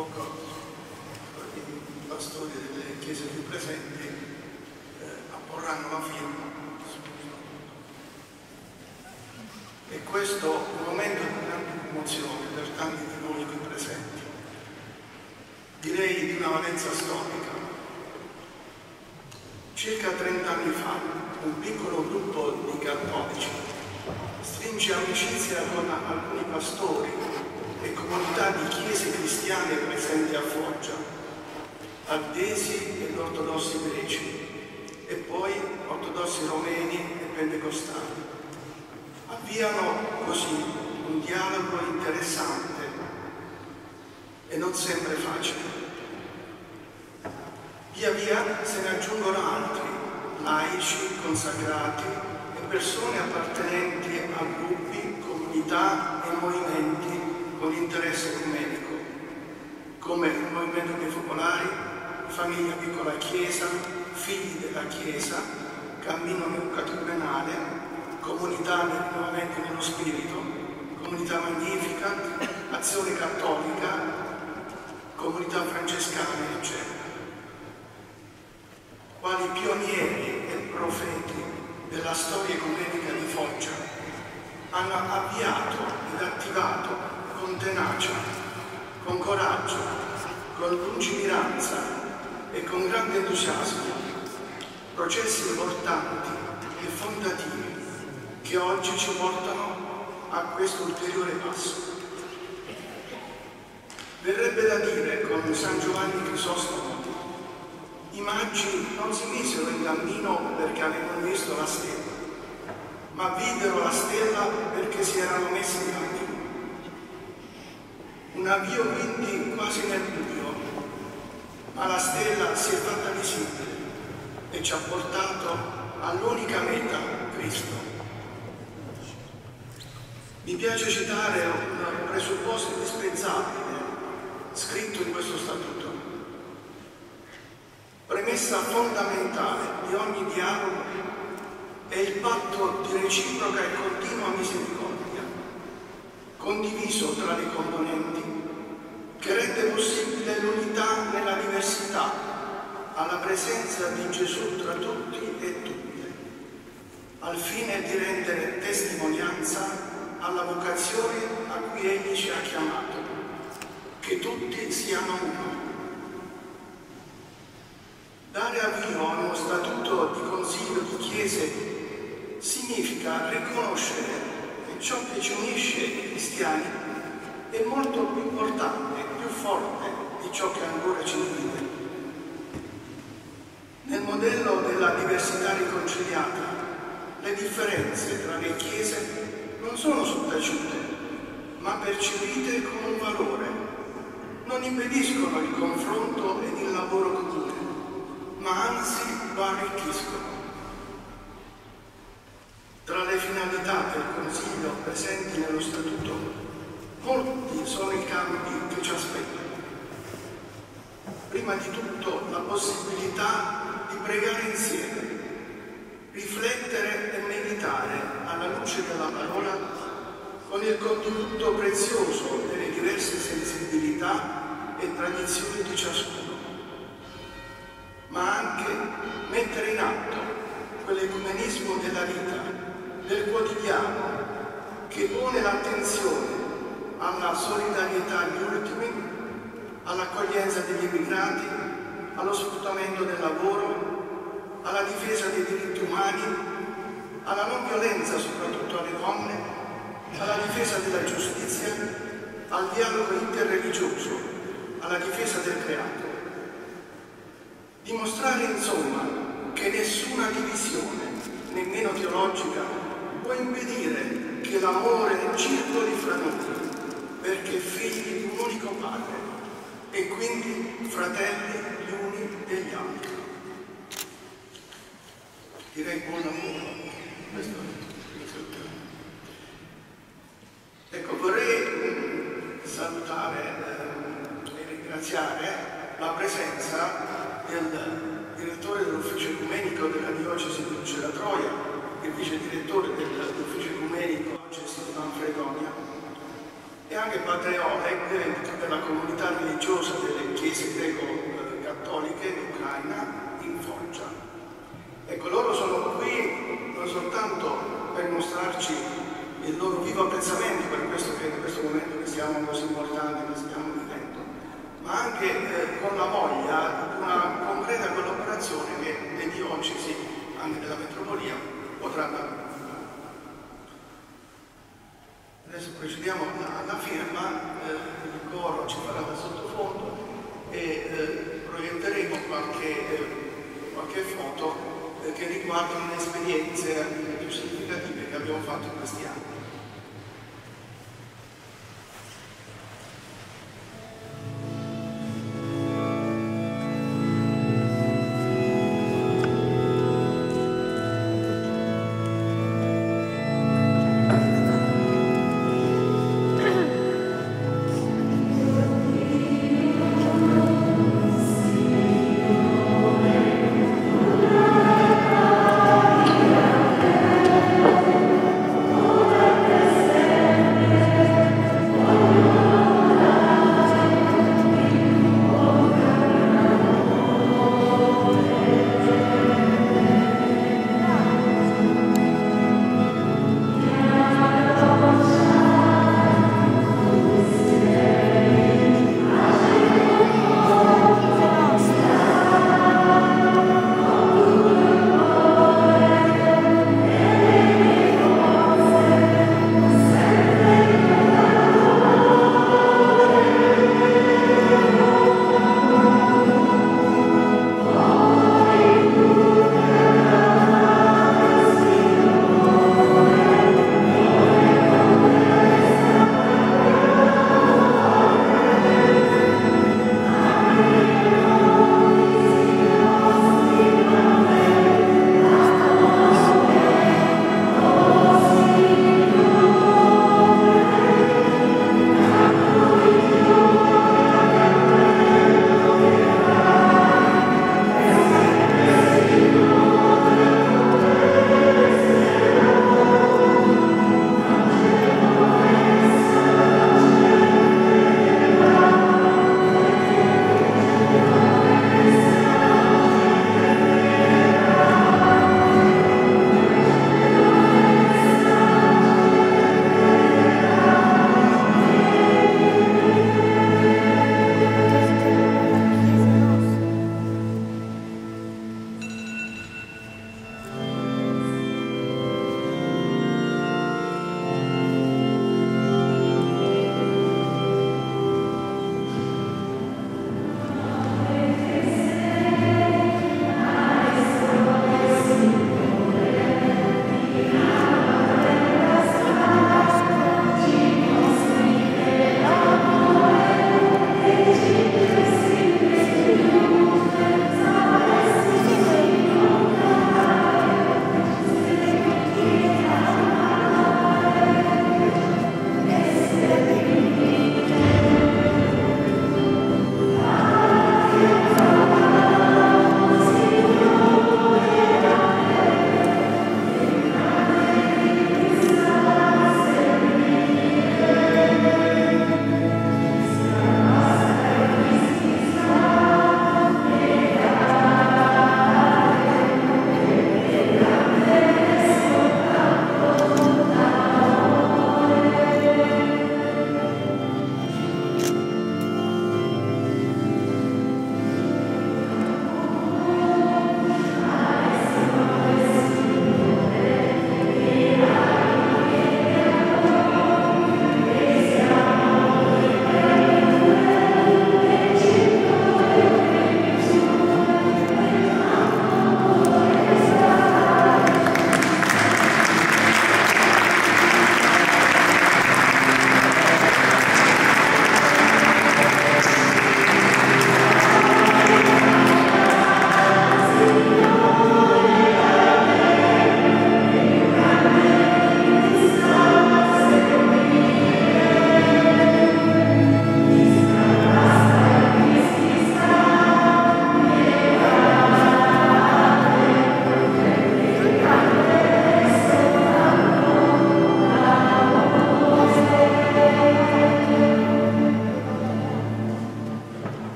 poco i pastori delle chiese più presenti apporranno la firma. E questo è un momento di grande emozione per tanti di noi qui presenti. Direi di una valenza storica. Circa 30 anni fa un piccolo gruppo di cattolici stringe amicizia con alcuni pastori e comunità di chiese cristiane presenti a Foggia, aldesi ed ortodossi greci, e poi ortodossi romeni e pentecostali. Avviano così un dialogo interessante e non sempre facile. Via via se ne aggiungono altri, laici, consacrati e persone appartenenti a gruppi, comunità e movimenti con interesse ecumenico, come il Movimento dei Focolari, Famiglia Piccola Chiesa, Figli della Chiesa, Cammino Neocatecumenale, Comunità del Rinnovamento dello Spirito, Comunità Magnifica, Azione Cattolica, Comunità Francescana, eccetera. Quali pionieri e profeti della storia ecumenica di Foggia hanno avviato ed attivato con tenacia, con coraggio, con lungimiranza e con grande entusiasmo processi importanti e fondativi che oggi ci portano a questo ulteriore passo. Verrebbe da dire con San Giovanni Crisostomo: i magi non si misero in cammino perché avevano visto la stella, ma videro la stella perché si erano messi in cammino. Un avvio quindi quasi nel buio, ma la stella si è fatta visibile e ci ha portato all'unica meta, Cristo. Mi piace citare un presupposto indispensabile scritto in questo statuto. Premessa fondamentale di ogni dialogo è il patto di reciproca e continua misericordia, condiviso tra le componenti, che rende possibile l'unità nella diversità, alla presenza di Gesù tra tutti e tutte, al fine di rendere testimonianza alla vocazione a cui Egli ci ha chiamato, che tutti siano uno. Dare avvio a uno statuto di consiglio di chiese significa riconoscere che ciò che ci unisce i cristiani è molto più importante, più forte di ciò che ancora ci divide. Nel modello della diversità riconciliata, le differenze tra le chiese non sono sottaciute, ma percepite come un valore. Non impediscono il confronto ed il lavoro comune, ma anzi lo arricchiscono. Tra le finalità del Consiglio presenti nello Statuto, molti sono i cambi che ci aspettano. Prima di tutto la possibilità di pregare insieme, riflettere e meditare alla luce della parola con il contributo prezioso delle diverse sensibilità e tradizioni di ciascuno, ma anche mettere in atto quell'ecumenismo della vita, del quotidiano, che pone l'attenzione alla solidarietà agli ultimi, all'accoglienza degli immigrati, allo sfruttamento del lavoro, alla difesa dei diritti umani, alla non violenza soprattutto alle donne, alla difesa della giustizia, al dialogo interreligioso, alla difesa del creato. Dimostrare insomma che nessuna divisione, nemmeno teologica, può impedire che l'amore circoli fra noi, perché figli di un unico Padre e quindi fratelli gli uni degli altri. Direi buon lavoro. Ecco, vorrei salutare e ringraziare la presenza del direttore dell'ufficio ecumenico della diocesi di Lucera Troia, il vice direttore dell'ufficio ecumenico diocesi di Manfredonia, e anche padre Oleg della comunità religiosa delle chiese greco-cattoliche in Ucraina, in Foggia. Ecco, loro sono qui non soltanto per mostrarci il loro vivo apprezzamento per questo momento che siamo così importante, che stiamo vivendo, ma anche con la voglia di una concreta collaborazione che le diocesi, anche della metropolia, potranno avere. Adesso procediamo alla firma, il coro ci farà da sottofondo e proietteremo qualche foto che riguardano le esperienze più significative che abbiamo fatto in questi anni.